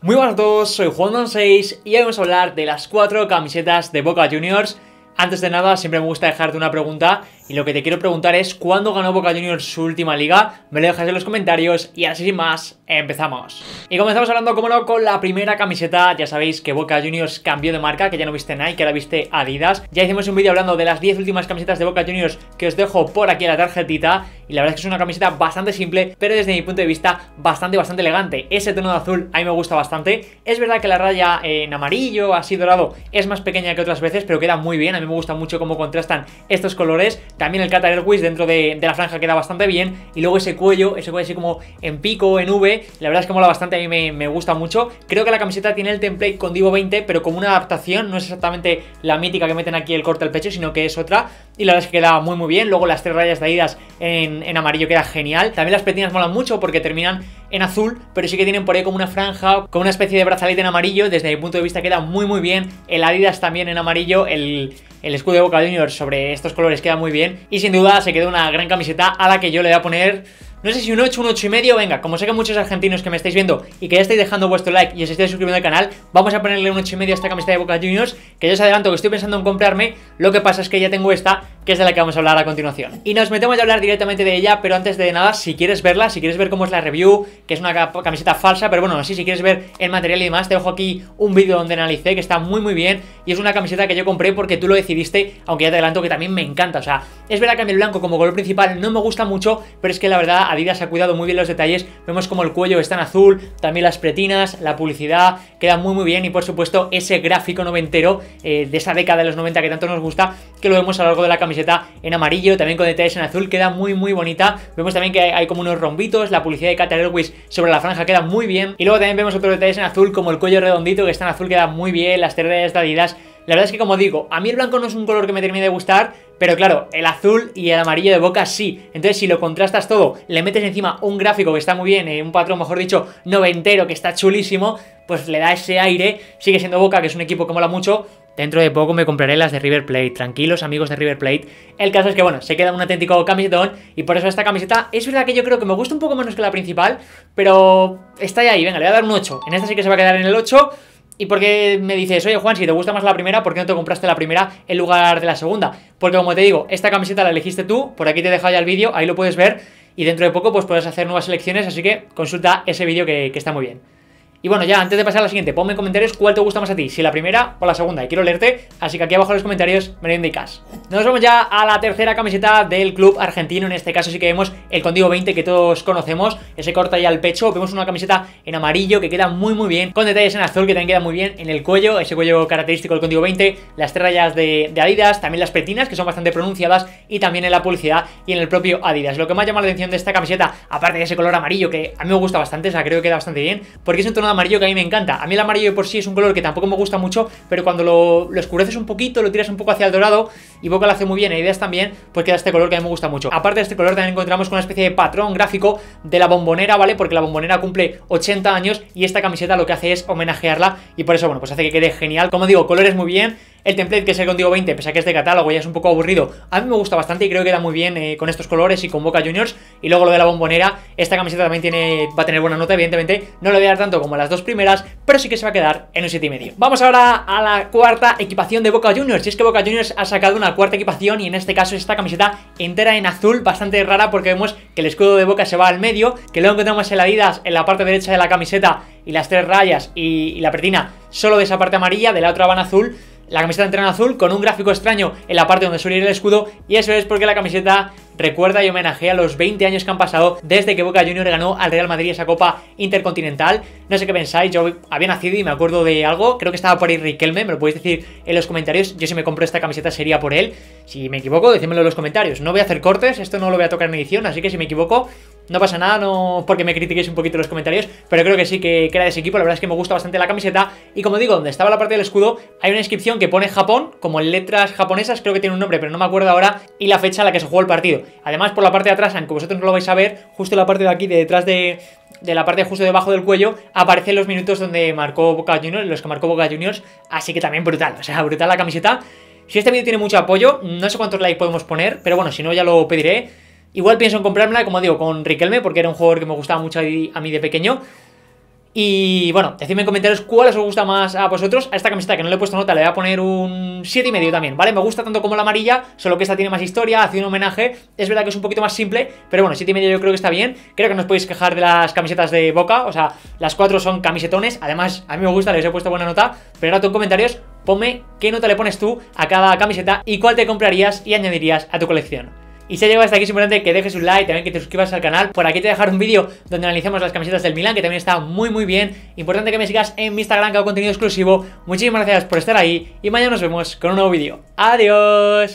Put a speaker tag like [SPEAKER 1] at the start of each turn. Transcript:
[SPEAKER 1] Muy buenas a todos, soy Juan6 y hoy vamos a hablar de las 4 camisetas de Boca Juniors. Antes de nada, siempre me gusta dejarte una pregunta y lo que te quiero preguntar es ¿cuándo ganó Boca Juniors su última liga? Me lo dejas en los comentarios y así sin más, empezamos. Y comenzamos hablando, como no, con la primera camiseta. Ya sabéis que Boca Juniors cambió de marca, que ya no viste Nike, que ahora viste Adidas. Ya hicimos un vídeo hablando de las 10 últimas camisetas de Boca Juniors que os dejo por aquí en la tarjetita. Y la verdad es que es una camiseta bastante simple, pero desde mi punto de vista bastante elegante. Ese tono de azul a mí me gusta bastante. Es verdad que la raya en amarillo, así dorado, es más pequeña que otras veces, pero queda muy bien. A mí me gusta mucho cómo contrastan estos colores. También el Qatar Airways dentro de la franja queda bastante bien. Y luego ese cuello así como en pico, en V, la verdad es que mola bastante, a mí me gusta mucho. Creo que la camiseta tiene el template con Divo 20, pero como una adaptación. No es exactamente la mítica que meten aquí el corte al pecho, sino que es otra. Y la verdad es que queda muy bien. Luego las 3 rayas de Adidas en amarillo queda genial. También las petinas molan mucho porque terminan en azul, pero sí que tienen por ahí como una franja, como una especie de brazalete en amarillo. Desde mi punto de vista queda muy bien. El Adidas también en amarillo, el escudo de Boca Juniors sobre estos colores queda muy bien. Y sin duda se queda una gran camiseta a la que yo le voy a poner, no sé si un 8, un 8,5, venga, como sé que muchos argentinos que me estáis viendo y que ya estáis dejando vuestro like y os estáis suscribiendo al canal, vamos a ponerle un 8,5 a esta camiseta de Boca Juniors, que yo os adelanto que estoy pensando en comprarme. Lo que pasa es que ya tengo esta, que es de la que vamos a hablar a continuación. Y nos metemos a hablar directamente de ella, pero antes de nada, si quieres verla, si quieres ver cómo es la review, que es una camiseta falsa, pero bueno, así si quieres ver el material y demás, te dejo aquí un vídeo donde analicé, que está muy bien, y es una camiseta que yo compré porque tú lo decidiste, aunque ya te adelanto que también me encanta. O sea, es verdad que a mí el blanco como color principal no me gusta mucho, pero es que la verdad Adidas ha cuidado muy bien los detalles. Vemos como el cuello está en azul, también las pretinas, la publicidad queda muy bien, y por supuesto ese gráfico noventero de esa década de los 90 que tanto nos gusta, que lo vemos a lo largo de la camiseta en amarillo, también con detalles en azul, queda muy bonita. Vemos también que hay como unos rombitos, la publicidad de Qatar Airways sobre la franja queda muy bien, y luego también vemos otros detalles en azul como el cuello redondito que está en azul, queda muy bien, las rayas de Adidas. La verdad es que, como digo, a mí el blanco no es un color que me termine de gustar, pero claro, el azul y el amarillo de Boca sí. Entonces si lo contrastas todo, le metes encima un gráfico que está muy bien, un patrón, mejor dicho, noventero, que está chulísimo, pues le da ese aire. Sigue siendo Boca, que es un equipo que mola mucho. Dentro de poco me compraré las de River Plate, tranquilos amigos de River Plate. El caso es que bueno, se queda un auténtico camisetón, y por eso esta camiseta es verdad que yo creo que me gusta un poco menos que la principal, pero está ahí, venga, le voy a dar un 8. En esta sí que se va a quedar en el 8. ¿Y por qué me dices, oye Juan, si te gusta más la primera, por qué no te compraste la primera en lugar de la segunda? Porque como te digo, esta camiseta la elegiste tú, por aquí te he dejado ya el vídeo, ahí lo puedes ver, y dentro de poco pues puedes hacer nuevas selecciones, así que consulta ese vídeo que está muy bien. Y bueno, ya antes de pasar a la siguiente, ponme en comentarios cuál te gusta más a ti, si la primera o la segunda, y quiero leerte, así que aquí abajo en los comentarios me lo indicas. Nos vamos ya a la tercera camiseta del club argentino. En este caso sí que vemos el Condigo 20 que todos conocemos, ese corte ahí al pecho. Vemos una camiseta en amarillo que queda muy bien, con detalles en azul que también queda muy bien en el cuello, ese cuello característico del Condigo 20, las 3 rayas de Adidas, también las pretinas que son bastante pronunciadas, y también en la publicidad y en el propio Adidas. Lo que más llama la atención de esta camiseta, aparte de ese color amarillo que a mí me gusta bastante, o sea, creo que queda bastante bien, porque es un tono de amarillo que a mí me encanta. A mí el amarillo de por sí es un color que tampoco me gusta mucho, pero cuando lo oscureces un poquito, lo tiras un poco hacia el dorado, y Boca lo hace muy bien, e Adidas también, pues queda este color que a mí me gusta mucho. Aparte de este color también encontramos con una especie de patrón gráfico de la Bombonera, ¿vale? Porque la Bombonera cumple 80 años y esta camiseta lo que hace es homenajearla, y por eso, bueno, pues hace que quede genial. Como digo, colores muy bien. El template, que es el Contigo 20, pese a que es de catálogo, ya es un poco aburrido, a mí me gusta bastante y creo que queda muy bien con estos colores y con Boca Juniors. Y luego lo de la Bombonera, esta camiseta también va a tener buena nota, evidentemente. No lo voy a dar tanto como las dos primeras, pero sí que se va a quedar en un 7,5. Vamos ahora a la cuarta equipación de Boca Juniors. Y es que Boca Juniors ha sacado una cuarta equipación, y en este caso esta camiseta entera en azul, bastante rara porque vemos que el escudo de Boca se va al medio, que luego encontramos el Adidas en la parte derecha de la camiseta, y las 3 rayas y la pretina solo de esa parte amarilla, de la otra van azul. La camiseta entra en azul con un gráfico extraño en la parte donde suele ir el escudo, y eso es porque la camiseta recuerda y homenajea los 20 años que han pasado desde que Boca Juniors ganó al Real Madrid esa Copa Intercontinental. No sé qué pensáis, yo había nacido y me acuerdo de algo, creo que estaba por ahí Riquelme, me lo podéis decir en los comentarios. Yo si me compro esta camiseta sería por él. Si me equivoco, decídmelo en los comentarios. No voy a hacer cortes, esto no lo voy a tocar en edición, así que si me equivoco no pasa nada, no porque me critiquéis un poquito en los comentarios, pero creo que sí que era de ese equipo. La verdad es que me gusta bastante la camiseta, y como digo, donde estaba la parte del escudo hay una inscripción que pone Japón, como en letras japonesas, creo que tiene un nombre pero no me acuerdo ahora, y la fecha a la que se jugó el partido. Además, por la parte de atrás, aunque vosotros no lo vais a ver, justo en la parte de aquí, de detrás de la parte justo debajo del cuello, aparecen los minutos donde marcó Boca Juniors, los que marcó Boca Juniors, así que también brutal, o sea, brutal la camiseta. Si este vídeo tiene mucho apoyo, no sé cuántos likes podemos poner, pero bueno, si no ya lo pediré. Igual pienso en comprármela, como digo, con Riquelme, porque era un jugador que me gustaba mucho a mí de pequeño. Y bueno, decidme en comentarios cuál os gusta más a vosotros. A esta camiseta que no le he puesto nota le voy a poner un 7,5 también, ¿vale? Me gusta tanto como la amarilla, solo que esta tiene más historia, hace un homenaje. Es verdad que es un poquito más simple, pero bueno, 7,5 yo creo que está bien. Creo que no os podéis quejar de las camisetas de Boca, o sea, las 4 son camisetones. Además, a mí me gusta, les he puesto buena nota. Pero ahora tú en comentarios ponme qué nota le pones tú a cada camiseta y cuál te comprarías y añadirías a tu colección. Y si has llegado hasta aquí, es importante que dejes un like, también que te suscribas al canal. Por aquí te voy a dejar un vídeo donde analicemos las camisetas del Milan, que también está muy bien. Importante que me sigas en mi Instagram, que hago contenido exclusivo. Muchísimas gracias por estar ahí y mañana nos vemos con un nuevo vídeo. ¡Adiós!